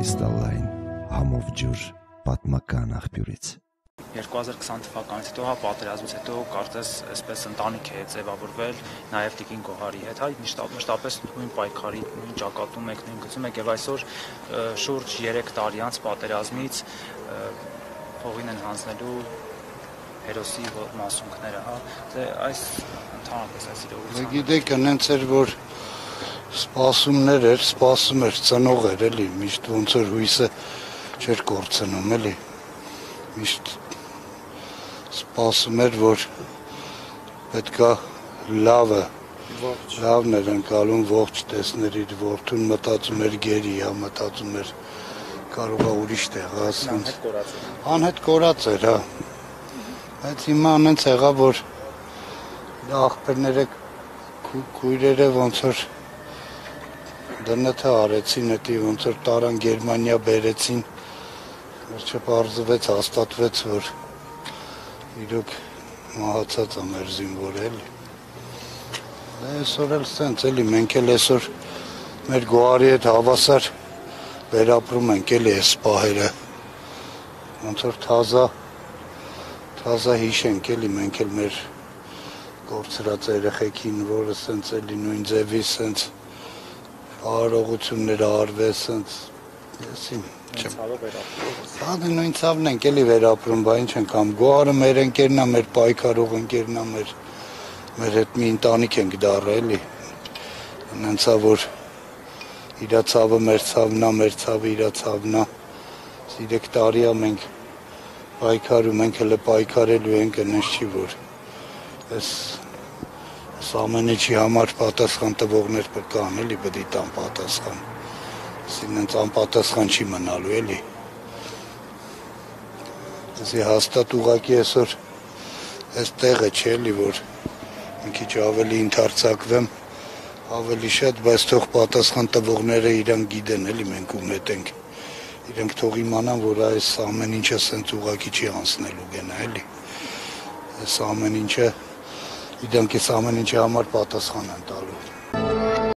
կրիստալային համով ջուր պատմական աղբյուրից։ 2020 թվականից հետո, պատերազմից հետո կարծես այսպես ընտանիք է ձևավորվել նաև Տիկին Գոհարի հետ, մշտապես նույն պայքարի, նույն ճակատում եք, նույն գծում եք, եւ այսօր շուրջ 3 տարի անց պատերազմից փողին են հանձնելու հերոսի մասունքները, այս ընդհանրապես այս իրողությունը։ Գիտեք, այնց էր, որ սպասումներ էր, սպասում էր ծնող էր, էլի, միշտ ոնց որ հույսը չէր կորցնում, էլի, միշտ սպասում էր, որ պետքա լավն էր ընկալում, ողջ տեսներ իր որդուն, մտածում էր գերի, մտածում էր կարող է ուրիշ տեղ, անհետ կորած էր, բայց հիմա անենց եղա, որ աղբերները քույրերը ոնց որ դնթը արեցին, հետի ոնց որ տարան Գերմանիա բերեցին, վերջը պարզվեց, հաստատվեց, որ իրոք մահացած է մեր զինվորը, էլի։ Այսօր էլ սենց, էլի, մենք էլ այսօր մեր Գոհարի հետ հավասար վերապրում ենք, էլի, այս պահերը, ոնց որ թազա հիշենք, էլի, մենք էլ մեր կորցրած երեխեքին, որը սենց էլի նույն ձևի սենց արարողությունները արվեց, սենց նույն ցավն ենք էլի վերապրում, բա ինչ ենք ամ, Գոհարը մեր ընկերն է, մեր պայքարող ընկերն է, մեր հետ մի ընտանիք ենք դառը, էլի, նենց է, որ իրա ցավը մեր ցավն է, մեր ցավը իրա ցավն է, 3 տարի է մենք պայքարում ենք, հələ պայքարելու ենք, այնպես չի, որ այս ամեն ինչի համար պատասխան տվողներ կան, էլի, պետք է տան պատասխան, ինձ անպատասխան չի մնալու, էլի, այսի հաստատ ուղղակի այսօր այս տեղը չէ, էլի, որ մի քիչ ավելի ընդարձակվեմ, ավելի շատ, բայց թող պատասխան տվողները իրանք գիտեն, էլի, մենք ում հետ ենք, իրենք թող իմանան, որ այս ամեն ինչը սենց ուղղակի չի անցնելու գնա, էլի, այս ամեն ինչը իրանք այս ամեն ինչի համար պատասխան են տալու։